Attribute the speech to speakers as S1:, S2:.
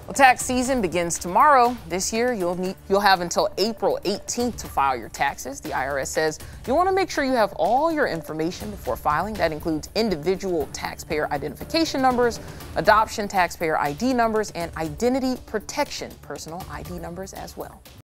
S1: Well, tax season begins tomorrow. This year, you'll have until April 18th to file your taxes. The IRS says you'll want to make sure you have all your information before filing. That includes individual taxpayer identification numbers, adoption taxpayer ID numbers, and identity protection personal ID numbers as well.